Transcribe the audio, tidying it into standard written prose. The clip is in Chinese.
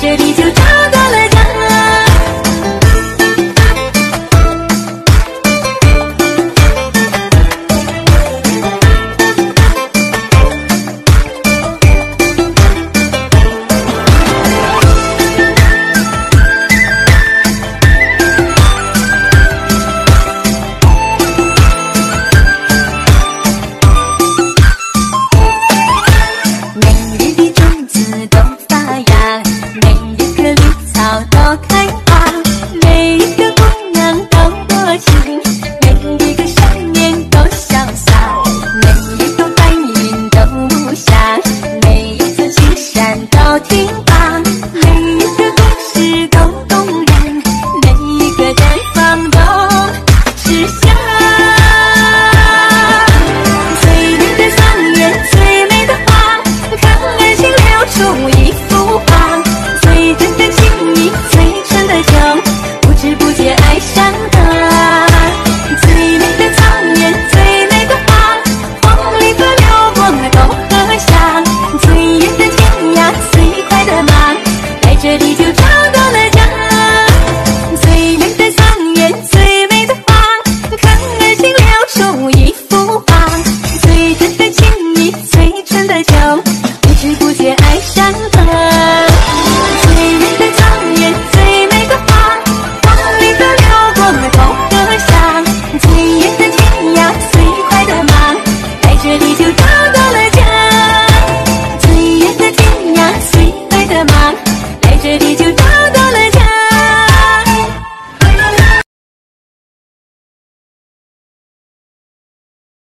这里就找到了家。这里就找到了家，最美的桑园，最美的花，看爱情留出一幅画，最真的情谊，最纯的酒，不知不觉爱上它。最美的桑园，最美的花，黄鹂和流光都和上，最远的天涯，最快的马，在这里就找到。